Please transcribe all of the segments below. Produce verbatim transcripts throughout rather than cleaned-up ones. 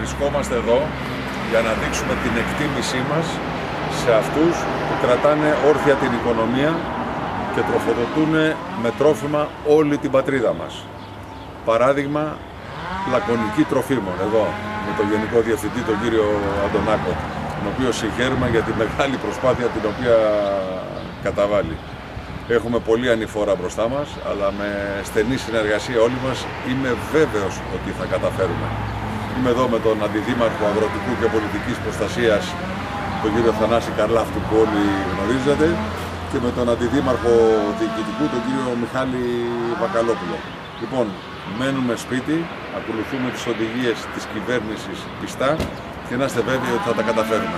Βρισκόμαστε εδώ για να δείξουμε την εκτίμησή μας σε αυτούς που κρατάνε όρθια την οικονομία και τροφοδοτούν με τρόφιμα όλη την πατρίδα μας. Παράδειγμα, Λακωνική Τροφίμων, εδώ με τον Γενικό Διευθυντή, τον κύριο Αντωνάκο, τον οποίο συγχαίρουμε για τη μεγάλη προσπάθεια την οποία καταβάλει. Έχουμε πολύ ανηφόρα μπροστά μας, αλλά με στενή συνεργασία όλοι μας είμαι βέβαιος ότι θα καταφέρουμε. Είμαι εδώ με τον Αντιδήμαρχο Αγροτικού και Πολιτικής Προστασίας, τον κύριο Θανάση Καρλάφτη, που όλοι γνωρίζετε, και με τον Αντιδήμαρχο Διοικητικού, τον κύριο Μιχάλη Βακαλόπουλο. Λοιπόν, μένουμε σπίτι, ακολουθούμε τις οδηγίες της κυβέρνησης πιστά και να είστε βέβαιοι ότι θα τα καταφέρουμε.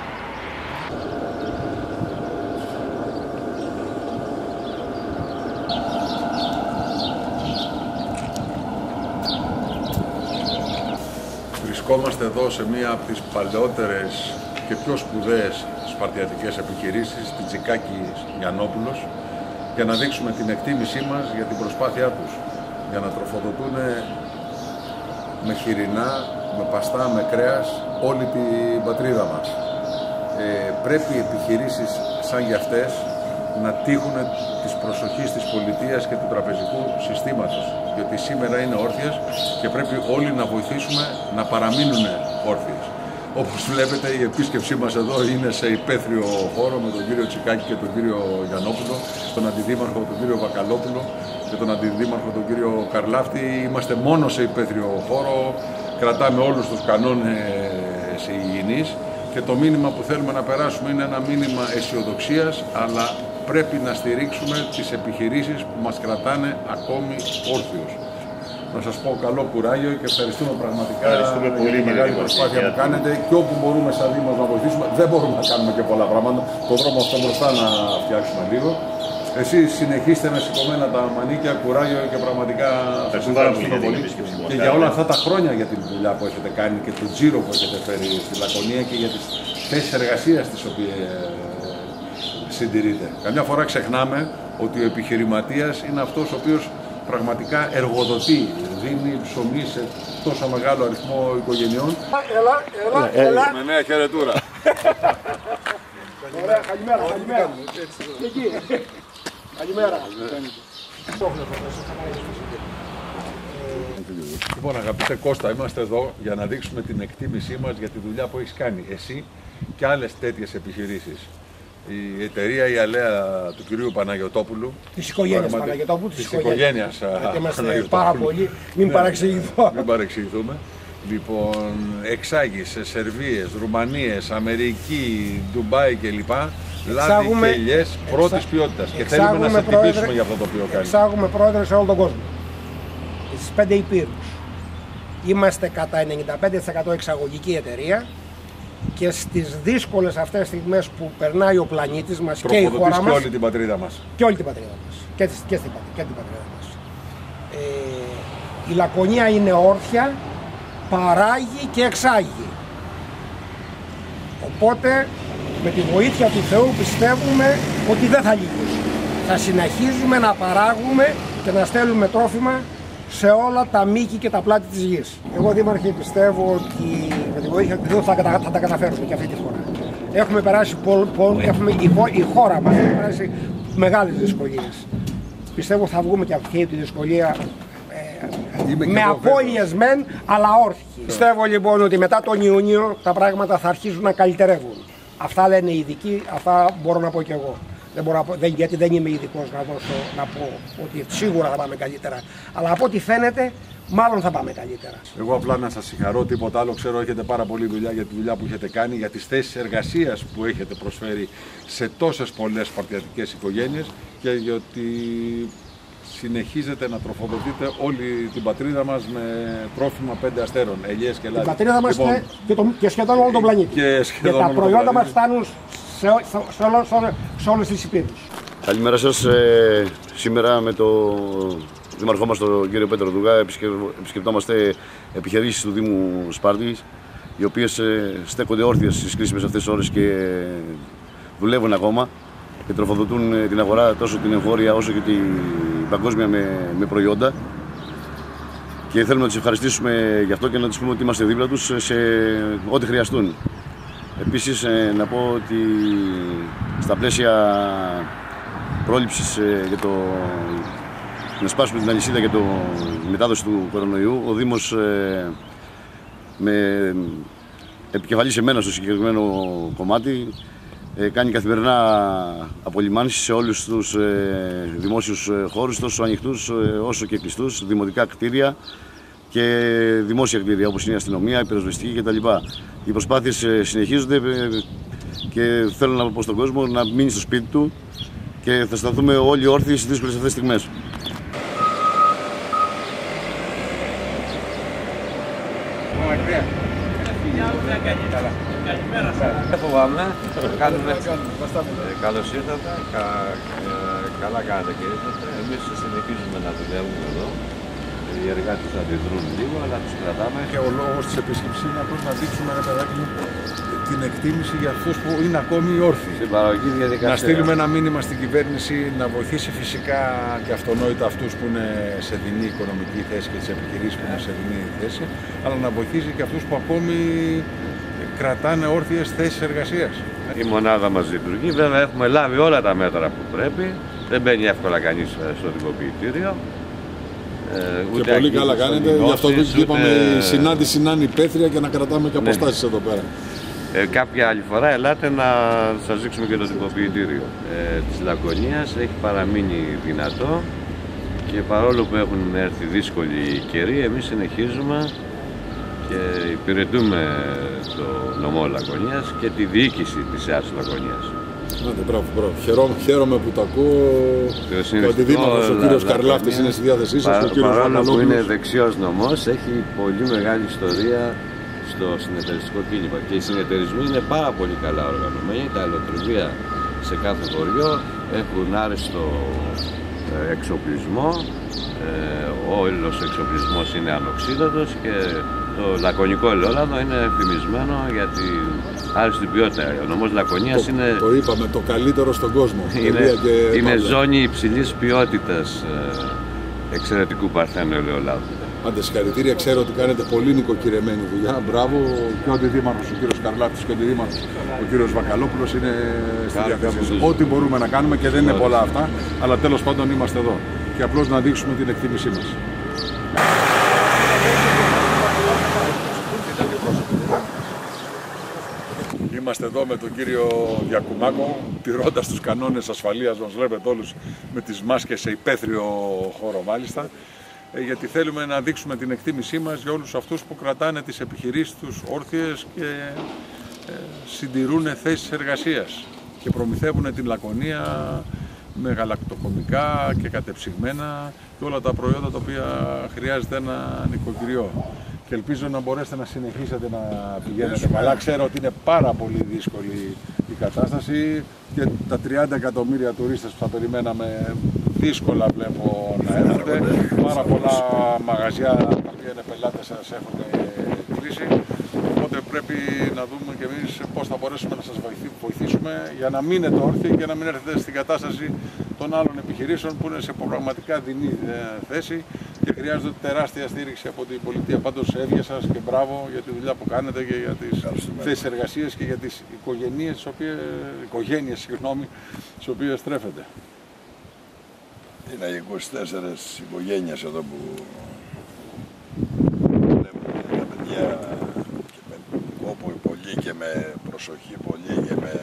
Βρισκόμαστε εδώ σε μία από τις παλαιότερες και πιο σπουδαίες σπαρτιατικές επιχειρήσεις, την Τζικάκη Γιαννόπουλος, για να δείξουμε την εκτίμησή μας για την προσπάθειά τους, για να τροφοδοτούν με χοιρινά, με παστά, με κρέας όλη την πατρίδα μας. Ε, πρέπει οι επιχειρήσεις σαν για αυτές να τύχουν της προσοχής της πολιτείας και του τραπεζικού συστήματος, διότι σήμερα είναι όρθιες και πρέπει όλοι να βοηθήσουμε να παραμείνουν όρθιες. Όπως βλέπετε, η επίσκεψή μας εδώ είναι σε υπαίθριο χώρο με τον κύριο Τσικάκη και τον κύριο Γιαννόπουλο, τον Αντιδήμαρχο τον κύριο Βακαλόπουλο και τον Αντιδήμαρχο τον κύριο Καρλάφτη. Είμαστε μόνο σε υπαίθριο χώρο, κρατάμε όλους τους κανόνες υγιεινής και το μήνυμα που θέλουμε να περάσουμε είναι ένα μήνυμα αισιοδοξίας, αλλά πρέπει να στηρίξουμε τις επιχειρήσεις που μας κρατάνε ακόμη όρθιους. Να σας πω καλό κουράγιο και ευχαριστούμε πραγματικά ευχαριστούμε για πολύ τη μεγάλη προσπάθεια που κάνετε, και όπου μπορούμε σαν Δήμος να βοηθήσουμε. Δεν μπορούμε να κάνουμε και πολλά πράγματα, το δρόμο αυτό μπροστά να φτιάξουμε λίγο. Εσείς συνεχίστε με σηκωμένα τα μανίκια, κουράγιο και πραγματικά σας ευχαριστούμε πολύ και για όλα αυτά τα χρόνια για την δουλειά που έχετε κάνει και τον τζίρο που έχετε φέρει στη Λακωνία και για τις θέσεις εργασίας τις οποίες συντηρείτε. Καμιά φορά ξεχνάμε ότι ο επιχειρηματίας είναι αυτός ο οποίος πραγματικά εργοδοτεί, δίνει ψωμί σε τόσο μεγάλο αριθμό οικογενειών. Έλα, έλα, έλα. Με νέα χαιρετούρα. Ωραία, καλημέρα, καλημέρα. Εκεί. Καλημέρα. Λοιπόν, αγαπητέ Κώστα, είμαστε εδώ για να δείξουμε την εκτίμησή μας για τη δουλειά που έχεις κάνει εσύ και άλλες τέτοιες επιχειρήσεις. Η εταιρεία η Αλέα του κυρίου Παναγιωτόπουλου, της οικογένειας πραγματι... Παναγιωτόπουλου, της οικογένειας Παναγιωτόπουλου. Είμαστε πάρα πολύ, μην ναι, παρεξηγηθώ. Μην παρεξηγηθούμε. Λοιπόν, εξάγει σε Σερβίες, Ρουμανίες, Αμερική, Ντουμπάι κλπ. Λάδι και ελιές πρώτης εξα... ποιότητας. Και θέλουμε να σε τιμήσουμε για αυτό το οποίο κάνει. Εξάγουμε, πρόεδρε, σε όλο τον κόσμο. Στις πέντε υπήρους. Είμαστε κατά ενενήντα πέντε τοις εκατό εξαγωγική εταιρεία. Και στις δύσκολες αυτές στιγμές που περνάει ο πλανήτης μας και η χώρα μας και όλη την πατρίδα μας και όλη την πατρίδα μας και, και, στην, και την πατρίδα μας ε, η Λακωνία είναι όρθια, παράγει και εξάγει, οπότε με τη βοήθεια του Θεού πιστεύουμε ότι δεν θα λύγει. Θα συνεχίζουμε να παράγουμε και να στέλνουμε τρόφιμα σε όλα τα μήκη και τα πλάτη της γης. Εγώ, Δήμαρχε, πιστεύω ότι με τη βοήθεια του Θεού θα, θα, θα τα καταφέρουμε και αυτή τη φορά. Έχουμε περάσει, πο, πο, έχουμε, η, η χώρα μας έχει περάσει μεγάλες δυσκολίες. Πιστεύω θα βγούμε και αυτή τη δυσκολία ε, με απώλειες μεν, αλλά όρθιοι. Yeah. Πιστεύω λοιπόν ότι μετά τον Ιούνιο τα πράγματα θα αρχίσουν να καλυτερεύουν. Αυτά λένε οι ειδικοί, αυτά μπορώ να πω κι εγώ. Δεν μπορώ να πω, δεν, γιατί δεν είμαι ειδικός να, δώσω, να πω ότι σίγουρα θα πάμε καλύτερα. Αλλά από ό,τι φαίνεται, μάλλον θα πάμε καλύτερα. Εγώ απλά να σας συγχαρώ, τίποτα άλλο. Ξέρω έχετε πάρα πολλή δουλειά για τη δουλειά που έχετε κάνει, για τις θέσεις εργασίας που έχετε προσφέρει σε τόσες πολλές σπαρτιατικές οικογένειες και γιατί συνεχίζετε να τροφοδοτείτε όλη την πατρίδα μας με τρόφιμα πέντε αστέρων, ελιές και λάδι. Την πατρίδα μας λοιπόν, και, και, το, και σχεδόν όλο τον πλανήτη. Και, σχεδόν και τα προϊόντα μας φτάνουν σε, σε, σε, σε, σε όλες τις υπήρους. Καλημέρα σας. Ε, σήμερα με τον Δήμαρχό μας, τον κύριο Πέτρο Δουγά, επισκεπτόμαστε επιχειρήσεις του Δήμου Σπάρτης, οι οποίες ε, στέκονται όρθιες στις κρίσιμες αυτές ώρες και δουλεύουν ακόμα και τροφοδοτούν την αγορά τόσο την εγχώρια όσο και την παγκόσμια με, με προϊόντα. και θέλουμε να τους ευχαριστήσουμε γι' αυτό και να τους πούμε ότι είμαστε δίπλα τους σε ό,τι χρειαστούν. Επίσης, να πω ότι στα πλαίσια πρόληψης για το να σπάσουμε την αλυσίδα για το μετάδοση του κορονοϊού, ο Δήμος με επικεφαλής εμένα στο συγκεκριμένο κομμάτι κάνει καθημερινά απολυμάνσεις σε όλους τους δημόσιους χώρους, τόσο ανοιχτούς όσο και κλειστούς, δημοτικά κτίρια και δημόσια κτίρια όπως είναι η αστυνομία, η πυροσβεστική κτλ. Οι προσπάθειες συνεχίζονται και θέλω να πω στον κόσμο να μείνει στο σπίτι του και θα σταθούμε όλοι όρθιοι στις δύσκολες αυτές τις στιγμές. Δεν φοβάμαι, κάνουμε. Καλώς ήρθατε, καλά κάνετε και ήρθατε. Εμείς συνεχίζουμε να δουλεύουμε εδώ. Οι εργάτες θα αντιδρούν λίγο, αλλά τους κρατάμε. Και ο λόγος της επίσκεψης είναι απλώς να δείξουμε, ρε παιδάκι μου, την εκτίμηση για αυτούς που είναι ακόμη όρθιοι. Στην παραγωγή διαδικασία. Να στείλουμε ένα μήνυμα στην κυβέρνηση να βοηθήσει φυσικά και αυτονόητα αυτούς που είναι σε δεινή οικονομική θέση και τις επιχειρήσεις που είναι σε δεινή θέση, αλλά να βοηθήσει και αυτούς που ακόμη κρατάνε όρθιες θέσεις εργασίας. Η μονάδα μας λειτουργεί, βέβαια έχουμε λάβει όλα τα μέτρα που πρέπει. Δεν μπαίνει εύκολα κανείς στο τυποποιητήριο. Ε, και πολύ καλά κάνετε, γι' αυτό ούτε... είπαμε η συνάντηση να είναι υπαίθρια και να κρατάμε και αποστάσεις ναι. εδώ πέρα. Ε, κάποια άλλη φορά ελάτε να σας δείξουμε και το τυποποιητήριο ε, της Λακωνίας. Έχει παραμείνει δυνατό και παρόλο που έχουν έρθει δύσκολοι καιροί, εμείς συνεχίζουμε και υπηρετούμε το νομό Λακωνίας και τη διοίκηση της ΕΑΣ Λακωνίας. Άντε, μπράβο, μπράβο. Χαίρομαι, χαίρομαι που το ακούω. Ο αντιδήμαρχος ο κύριος Καρλάφτης είναι στη διάθεσή σας. Πα, ο κύριος παρόλο που είναι δεξιός νομός, έχει πολύ μεγάλη ιστορία στο συνεταιριστικό κίνημα. Και οι συνεταιρισμοί είναι πάρα πολύ καλά οργανωμένοι. Τα ελαιοτριβεία σε κάθε χωριό έχουν άριστο εξοπλισμό. Ο όλος εξοπλισμός είναι ανοξίδωτος και το λακωνικό ελαιόλαδο είναι φημισμένο για την άριστη ποιότητα. Ο νομός Λακωνίας το, είναι... Το είπαμε, το καλύτερο στον κόσμο. Είναι, και είναι ζώνη υψηλής ποιότητας εξαιρετικού παρθένου ελαιόλαδου. Άντε, συγχαρητήρια, ξέρω ότι κάνετε πολύ νοικοκυρεμένη δουλειά. Μπράβο, και ο αντιδήμαρχος ο κύριος Καρλάφτης και ο αντιδήμαρχος ο κύριος Βακαλόπουλος είναι στη διάθεση. Ό,τι μπορούμε να κάνουμε και δεν είναι πολλά αυτά, αλλά τέλος πάντων είμαστε εδώ. Και απλώς να δείξουμε την εκτίμησή μας. Είμαστε εδώ με τον κύριο Διακουμάκο, τηρώντας τους κανόνες ασφαλείας μας, βλέπετε όλους με τις μάσκες σε υπαίθριο χώρο μάλιστα, γιατί θέλουμε να δείξουμε την εκτίμησή μας για όλους αυτούς που κρατάνε τις επιχειρήσεις τους όρθιες και συντηρούν θέσεις εργασίας και προμηθεύουν την Λακωνία με γαλακτοκομικά και κατεψυγμένα και όλα τα προϊόντα τα οποία χρειάζεται ένα νοικοκυριό. Και ελπίζω να μπορέσετε να συνεχίσετε να πηγαίνετε καλά. Ξέρω ότι είναι πάρα πολύ δύσκολη η κατάσταση και τα τριάντα εκατομμύρια τουρίστες που θα περιμέναμε δύσκολα βλέπω να έρχονται. Πάρα πολλά μαγαζιά τα οποία είναι πελάτες σας έχουν κλείσει. Οπότε πρέπει να δούμε και εμείς πώς θα μπορέσουμε να σας βοηθήσουμε για να μείνετε όρθιοι και να μην έρθετε στην κατάσταση των άλλων επιχειρήσεων που είναι σε πραγματικά δεινή θέση και χρειάζεται τεράστια στήριξη από την πολιτεία. Πάντως έβγε σας και μπράβο για τη δουλειά που κάνετε και για τις θέσεις εργασίας και για τις οικογένειες, τις οποίες, οικογένειες συγγνώμη, τις οποίες στρέφετε. Είναι είκοσι τέσσερις οικογένειες εδώ που τα παιδιά και με κόπο πολύ και με προσοχή πολύ και με...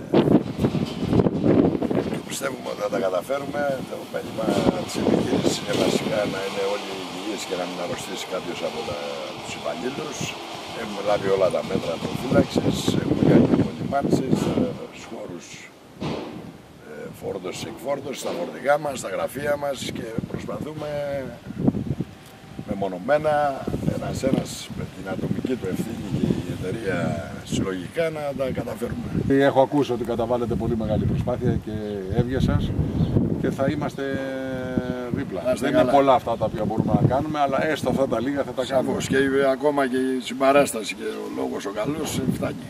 Πιστεύουμε ότι θα τα καταφέρουμε. Το μέλημα της επιχείρησης είναι βασικά να είναι όλοι υγιείς και να μην αρρωστήσει κάποιος από τα, τους υπαλλήλους. Έχουμε λάβει όλα τα μέτρα προφύλαξης, έχουμε κάνει απολυμάνσεις στους χώρους φόρτωσης, εκφόρτωσης, στα φορτηγά μας, στα γραφεία μας και προσπαθούμε μεμονωμένα ένας-ένας με την ατομική του ευθύνη και η εταιρεία συλλογικά να τα καταφέρουμε. Έχω ακούσει ότι καταβάλλετε πολύ μεγάλη προσπάθεια και έβγε σας και θα είμαστε δίπλα. Δεν καλά. Είναι πολλά αυτά τα οποία μπορούμε να κάνουμε, αλλά έστω αυτά τα λίγα θα τα κάνουμε. Σαφώς και ακόμα και η συμπαράσταση και ο λόγος ο καλός φτάνει.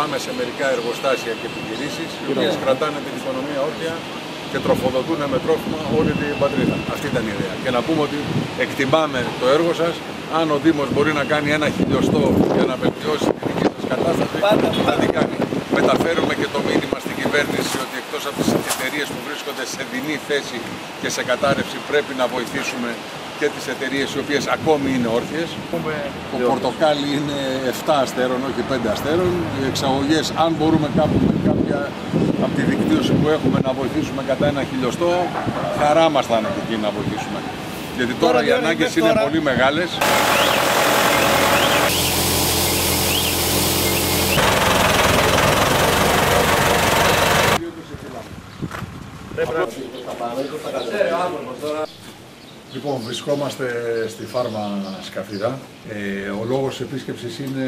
πάμε σε μερικά εργοστάσια και επιχειρήσεις, οι οποίες κρατάνε την οικονομία όρθια και τροφοδοτούν με τρόφιμα όλη την πατρίδα. Αυτή ήταν η ιδέα. Και να πούμε ότι εκτιμάμε το έργο σας. Αν ο Δήμος μπορεί να κάνει ένα χιλιοστό για να βελτιώσει τη δική σας κατάσταση, θα την κάνει. Μεταφέρουμε και το μήνυμα στην κυβέρνηση ότι εκτός από τις εταιρείες που βρίσκονται σε δεινή θέση και σε κατάρρευση, πρέπει να βοηθήσουμε και τις εταιρείες οι οποίες ακόμη είναι όρθιες. Το πορτοκάλι είναι επτά αστέρων, όχι πέντε αστέρων. Οι εξαγωγές, αν μπορούμε κάπου με κάποια από τη δικτύωση που έχουμε να βοηθήσουμε κατά ένα χιλιοστό, χαρά μας θα είναι εκεί να βοηθήσουμε. Γιατί τώρα, τώρα οι ανάγκες είναι τώρα... πολύ μεγάλες. Λοιπόν, βρισκόμαστε στη Φάρμα Σκαφίδα. Ε, ο λόγος επίσκεψης είναι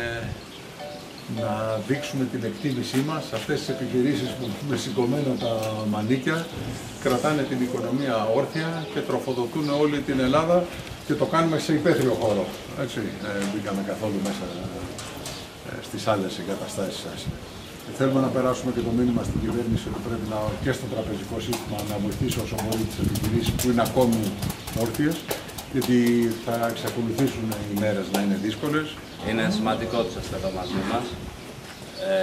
να δείξουμε την εκτίμησή μας σε αυτές τις επιχειρήσεις που με σηκωμένα τα μανίκια κρατάνε την οικονομία όρθια και τροφοδοτούν όλη την Ελλάδα και το κάνουμε σε υπαίθριο χώρο. Έτσι, ε, μπήκαμε καθόλου μέσα ε, στις άλλες εγκαταστάσεις σας. Θέλουμε να περάσουμε και το μήνυμα στην κυβέρνηση ότι πρέπει να, και στο τραπεζικό σύστημα να βοηθήσει όσο μπορεί τις επιχειρήσεις που είναι ακόμη όρθιες, γιατί θα εξακολουθήσουν οι μέρες να είναι δύσκολες. Είναι σημαντικό ότι είστε εδώ μαζί μας. Ε,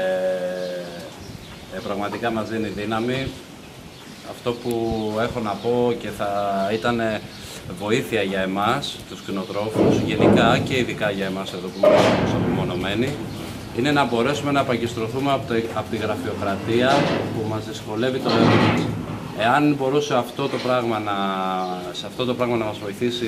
ε, πραγματικά μας δίνει δύναμη. Αυτό που έχω να πω και θα ήταν βοήθεια για εμάς, τους κτηνοτρόφους, γενικά και ειδικά για εμάς εδώ που είμαστε απομονωμένοι, είναι να μπορέσουμε να απαγκιστρωθούμε από, το, από τη γραφειοκρατία που μας δυσκολεύει το έργο μας. Εάν μπορούσε αυτό το πράγμα να, σε αυτό το πράγμα να μας βοηθήσει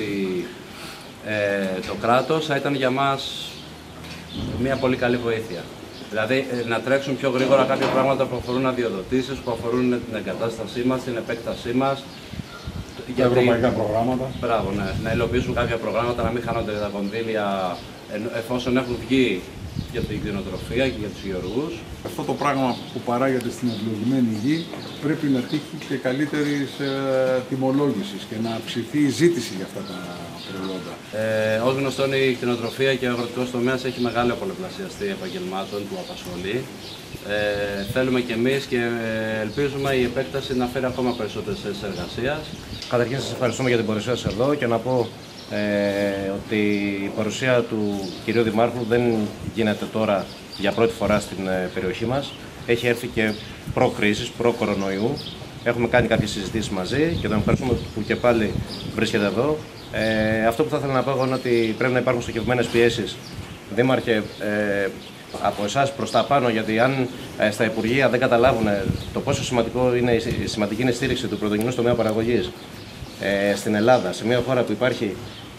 ε, το κράτος, θα ήταν για μας μια πολύ καλή βοήθεια. Δηλαδή ε, να τρέξουν πιο γρήγορα κάποια πράγματα που αφορούν αδειοδοτήσεις, που αφορούν την εγκατάστασή μας, την επέκτασή μας. Για ευρωπαϊκά προγράμματα. Μπράβο, ναι. Να υλοποιήσουν κάποια προγράμματα, να μην χάνονται τα κονδύλια εφόσον έχουν βγει για την κτηνοτροφία και για τους γεωργούς. Αυτό το πράγμα που παράγεται στην ευλογημένη γη πρέπει να τύχει και καλύτερης ε, τιμολόγησης και να αυξηθεί η ζήτηση για αυτά τα προϊόντα. Ε, ως γνωστόν, η κτηνοτροφία και ο αγροτικός τομέας έχει μεγάλο πολλαπλασιαστή επαγγελμάτων που απασχολεί. Ε, θέλουμε κι εμείς και ελπίζουμε η επέκταση να φέρει ακόμα περισσότερες θέσεις εργασίας. Καταρχήν σας ευχαριστούμε για την παρουσία σας εδώ και να πω Ε, ότι η παρουσία του κυρίου Δημάρχου δεν γίνεται τώρα για πρώτη φορά στην ε, περιοχή μας. Έχει έρθει και προ-κρίσης, προ-κορονοϊού. Έχουμε κάνει κάποιες συζητήσεις μαζί και τον ευχαριστούμε που και πάλι βρίσκεται εδώ. Ε, αυτό που θα ήθελα να πω είναι ότι πρέπει να υπάρχουν στοχευμένες πιέσεις. Δήμαρχε, ε, από εσάς προς τα πάνω, γιατί αν ε, στα Υπουργεία δεν καταλάβουν το πόσο σημαντικό είναι, η σημαντική είναι η στήριξη του πρωτογενούς τομέα παραγωγής Ε, στην Ελλάδα, σε μια χώρα που υπάρχει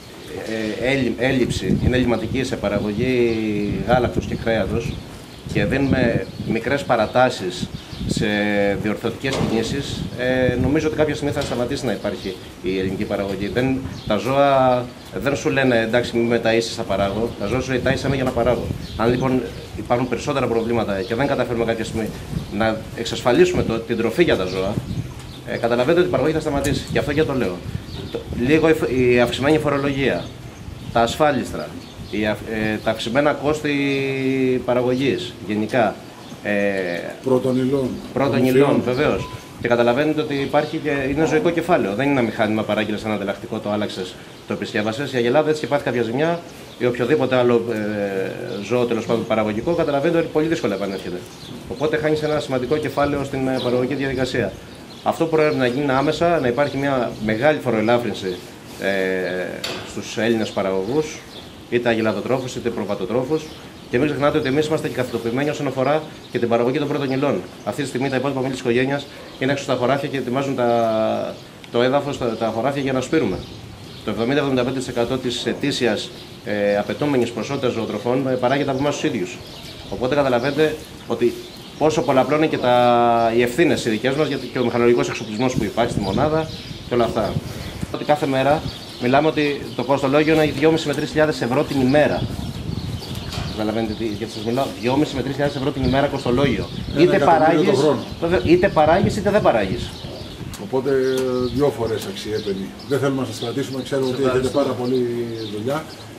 ε, έλλειψη, είναι ελληματική σε παραγωγή γάλακτος και κρέατος και δίνουμε μικρές παρατάσεις σε διορθωτικές κινήσεις, ε, νομίζω ότι κάποια στιγμή θα σταματήσει να υπάρχει η ελληνική παραγωγή. Δεν, τα ζώα δεν σου λένε εντάξει, μην με ταΐσεις, θα παράγω. Τα ζώα σου λέει ταΐσαμε για να παράγω. Αν λοιπόν υπάρχουν περισσότερα προβλήματα και δεν καταφέρουμε κάποια στιγμή να εξασφαλίσουμε το, την τροφή για τα ζώα, Ε, καταλαβαίνετε ότι η παραγωγή θα σταματήσει. Γι' αυτό και το λέω. Το, λίγο η, η αυξημένη φορολογία, τα ασφάλιστρα, η, ε, τα αυξημένα κόστη παραγωγής γενικά. Ε, πρώτων υλών. Πρώτων υλών, βεβαίως. Και καταλαβαίνετε ότι υπάρχει και είναι ζωικό κεφάλαιο. Δεν είναι ένα μηχάνημα, παράγγειλες ένα ανταλλακτικό, το άλλαξες, το επισκεύασες. Η αγελάδα έτσι και πάθει κάποια ζημιά ή οποιοδήποτε άλλο ε, ζώο τέλος πάντων παραγωγικό, καταλαβαίνετε ότι πολύ δύσκολα επανέρχεται. Οπότε χάνεις ένα σημαντικό κεφάλαιο στην ε, παραγωγική διαδικασία. Αυτό που πρέπει να γίνει άμεσα, να υπάρχει μια μεγάλη φοροελάφρυνση ε, στους Έλληνες παραγωγούς, είτε αγελαδοτρόφους είτε προβατοτρόφους. Και μην ξεχνάτε ότι εμείς είμαστε και καθοδοποιημένοι όσον αφορά και την παραγωγή των πρώτων υλών. Αυτή τη στιγμή τα υπόλοιπα μέλη της οικογένειας είναι έξω στα χωράφια και ετοιμάζουν τα, το έδαφος, τα, τα χωράφια για να σπείρουμε. Το εβδομήντα με εβδομήντα πέντε τοις εκατό της ετήσιας ε, απαιτούμενης ποσότητας ζωοτροφών ε, παράγεται από εμάς τους ίδιους. Οπότε καταλαβαίνετε ότι πόσο πολλαπλό είναι και τα, οι ευθύνες οι δικές μας και ο μηχανολογικός εξοπλισμός που υπάρχει στη μονάδα και όλα αυτά. Ότι κάθε μέρα μιλάμε ότι το κοστολόγιο είναι δυόμισι με τρεις χιλιάδες ευρώ την ημέρα. Καταλαβαίνετε γιατί σας μιλάω, δυόμισι με τρεις χιλιάδες ευρώ την ημέρα κοστολόγιο. Είτε παράγεις, είτε παράγεις είτε δεν παράγεις. Οπότε δυο φορές αξιέπαινη. Δεν θέλουμε να σας κρατήσουμε, ξέρω ότι έχετε πάρα πολλή δουλειά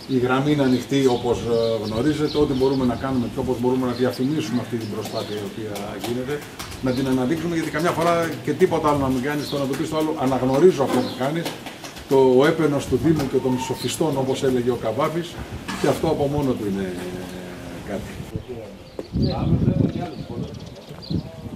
η γραμμή είναι ανοιχτή όπως γνωρίζετε, ό,τι μπορούμε να κάνουμε και όπως μπορούμε να διαφημίσουμε αυτή την προσπάθεια η οποία γίνεται, να την αναδείξουμε, γιατί καμιά φορά και τίποτα άλλο να μην κάνεις, το να το πεις το άλλο, αναγνωρίζω αυτό που κάνεις, το έπαινος του Δήμου και των σοφιστών όπως έλεγε ο Καβάπης, και αυτό από μόνο του είναι κάτι.